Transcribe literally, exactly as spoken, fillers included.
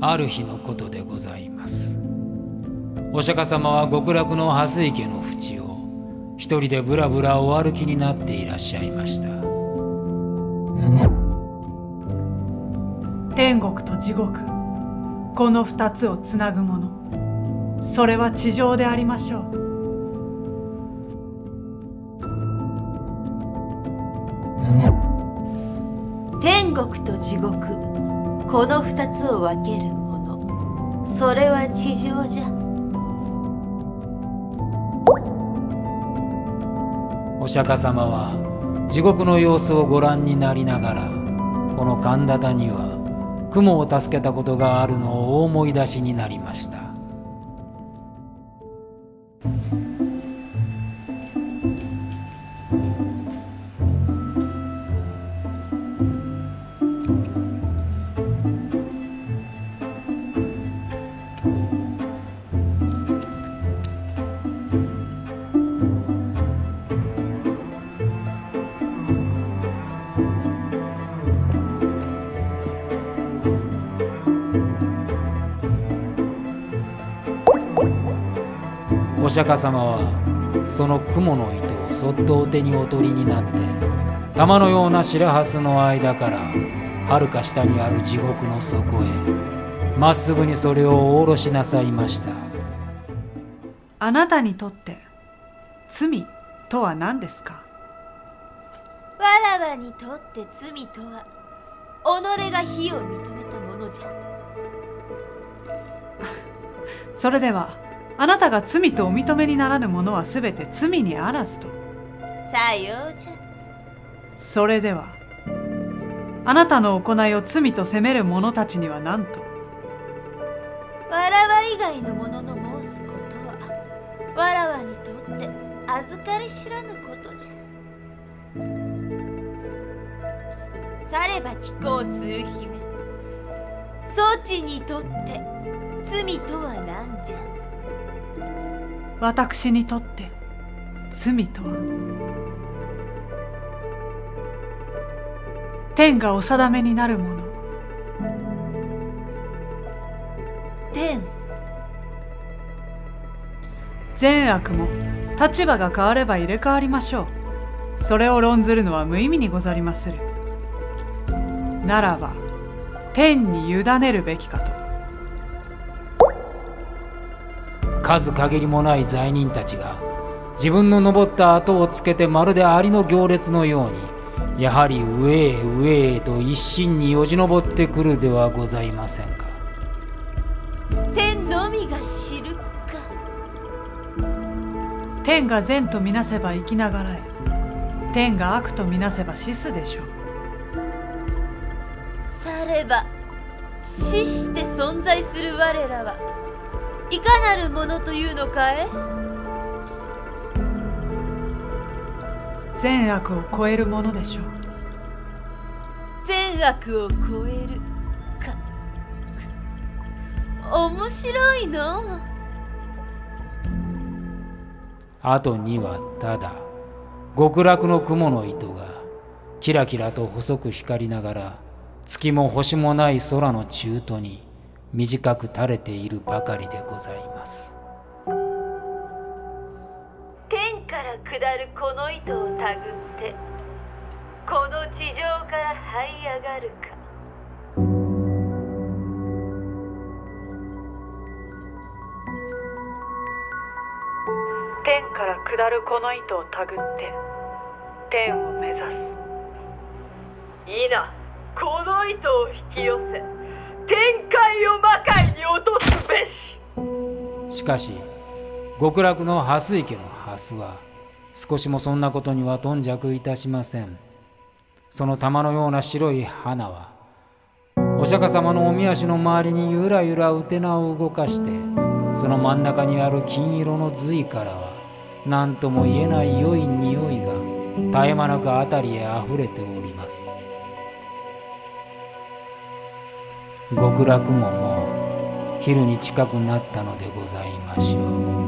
ある日のことでございます。お釈迦様は極楽の蓮池の淵を一人でぶらぶらお歩きになっていらっしゃいました。 天国と地獄、この二つをつなぐもの、それは地上でありましょう。 天国と地獄、この二つを分けるもの、それは地上じゃ。 お釈迦様は地獄の様子をご覧になりながら、この神田田には雲を助けたことがあるのをお思い出しになりました。お釈迦様はその雲の糸をそっとお手にお取りになって、玉のような白蓮の間からはるか下にある地獄の底へまっすぐにそれをお下ろしなさいました。 あなたにとって罪とは何ですか？ わらわにとって罪とは、己が非を認めたものじゃ。 それではあなたが罪とお認めにならぬものはすべて罪にあらずと。 さようじゃ。 それではあなたの行いを罪と責める者たちには何と？ わらわ以外の者の申すことは、わらわにとって預かり知らぬことじゃ。されば聞こう鶴姫、そちにとって罪とは何じゃ？ 私にとって罪とは、天がお定めになるもの。 天。 善悪も立場が変われば入れ替わりましょう。それを論ずるのは無意味にござりまする。ならば天に委ねるべきかと。 数限りもない罪人たちが自分の登った後をつけて、まるでアリの行列のようにやはり上へ上へと一心によじ登ってくるではございませんか。 天のみが知るか。 天が善とみなせば生きながらえ、天が悪とみなせば死すでしょう。 されば死して存在する我らはいかなるものというのかえ？ 善悪を超えるものでしょう。 善悪を超えるか。面白いの。 後にはただ極楽の雲の糸がキラキラと細く光りながら、月も星もない空の中途に短く垂れているばかりでございます。 天から下るこの糸をたぐって、この地上から這い上がるか。 天から下るこの糸をたぐって天を目指す。 いいな、この糸を引き寄せ、天界を魔界に落とすべし。 しかし極楽の蓮池の蓮は少しもそんなことには頓着いたしません。その玉のような白い花はお釈迦様のおみ足の周りにゆらゆらうてなを動かして、その真ん中にある金色の髄からは何とも言えない良い匂いが絶え間なく辺りへあふれております。極楽ももう昼に近くなったのでございましょう。